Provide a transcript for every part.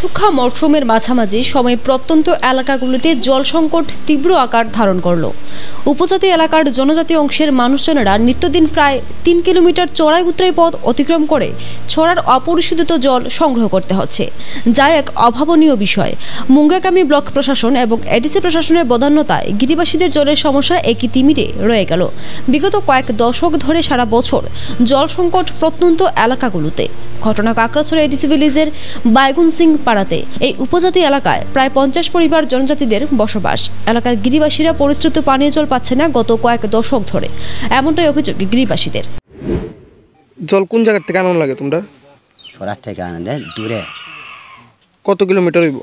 বর্ষা মরশুমের মাঝামাঝি সময়ে প্রত্যন্ত এলাকাগুলোতে জল সংকট তীব্র আকার ধারণ করল। উপজাতি এলাকার জনজাতি অংশের মানুষজনেরা নিত্যদিন প্রায় ৩ কিলোমিটার চড়াই উতরাই পথ অতিক্রম করে ছড়ার অপরিশোধিত জল সংগ্রহ করতে হচ্ছে, যা এক অভাবনীয় বিষয়। মুঙ্গাকামী ব্লক প্রশাসন এবং এডিসি প্রশাসনের বদান্যতায় গিরিবাসীদের জলের সমস্যা একই তিমিরে রয়ে গেল। বিগত কয়েক দশক ধরে সারা বছর জল সংকট প্রত্যন্ত এলাকাগুলোতে। ঘটনা কাকড়াছড়া এডিসি ভিলেজের বাইগুন সিং পাড়াতে। এই উপজাতি এলাকায় প্রায় 50 পরিবার জনজাতিদের বসবাস। এলাকার গিরিবাসীরা পরিশ্রুত পানীয় জল পাচ্ছে না গত কয়েক দশক ধরে, এমনটাই অভিযোগ গিরিবাসীদের। জল কোন জায়গা থেকে আনানো লাগে তোমরা? সরার থেকে আনলে দূরে। কত কিলোমিটার হইব?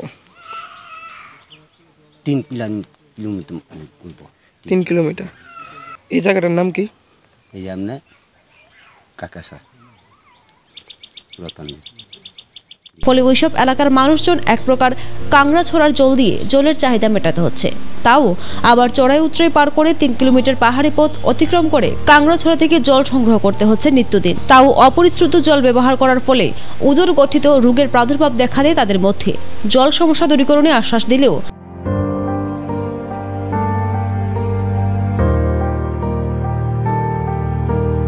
3 কিলোমিটার করব। 3 কিলোমিটার। এই জায়গাটার নাম কি? এই আমনে কাকড়াছড়া রতন। ফলে ওইসব এলাকার মানুষজন এক প্রকার কাংড়াছড়ার জল দিয়ে জলের চাহিদা মেটাতে হচ্ছে। তাও আবার চড়াই উতরাই পার করে 3 কিলোমিটার পাহাড়ি পথ অতিক্রম করে কাংড়াছড়া থেকে জল সংগ্রহ করতে হচ্ছে নিত্যদিন। তাও অপরিশ্রুত জল ব্যবহার করার ফলে উদর গঠিত রোগের প্রাদুর্ভাব দেখা দেয় তাদের মধ্যে। জল সমস্যা দূরীকরণে আশ্বাস দিলেও